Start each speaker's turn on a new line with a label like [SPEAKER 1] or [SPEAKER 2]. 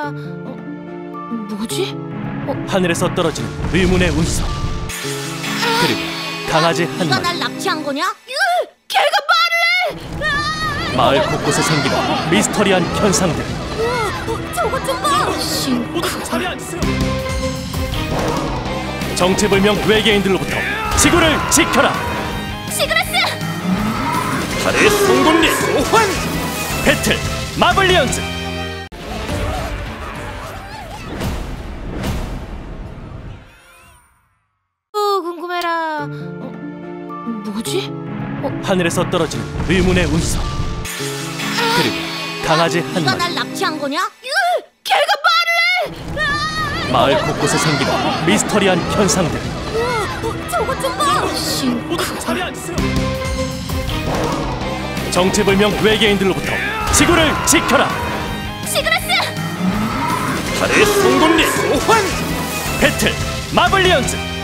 [SPEAKER 1] 뭐지?
[SPEAKER 2] 하늘에서 떨어지는 의문의 운석, 그리고 강아지 한
[SPEAKER 1] 네가
[SPEAKER 2] 마리.
[SPEAKER 1] 날 납치한 거냐? 걔가 말을 해!
[SPEAKER 2] 마을 곳곳에 생기는 미스터리한 현상들.
[SPEAKER 1] 저거 좀 봐!
[SPEAKER 2] 자리에 앉으세요. 정체불명 외계인들로부터 지구를 지켜라.
[SPEAKER 1] 시그라스!
[SPEAKER 2] 달의 송곳니 소환! 배틀 마블리언즈.
[SPEAKER 1] 궁금해라. 뭐지?
[SPEAKER 2] 하늘에서 떨어지는 의문의 운석, 그리고 강아지 한
[SPEAKER 1] 네가
[SPEAKER 2] 마리.
[SPEAKER 1] 날 납치한 거냐? 걔가 말을 해!
[SPEAKER 2] 마을 곳곳에 생기는 미스터리한 현상들.
[SPEAKER 1] 저거 좀 봐!
[SPEAKER 2] 자리에 앉으세요. 정체불명 외계인들로부터 지구를 지켜라.
[SPEAKER 1] 시그라스!
[SPEAKER 2] 달의 송곳니 소환! 배틀 마블리언즈.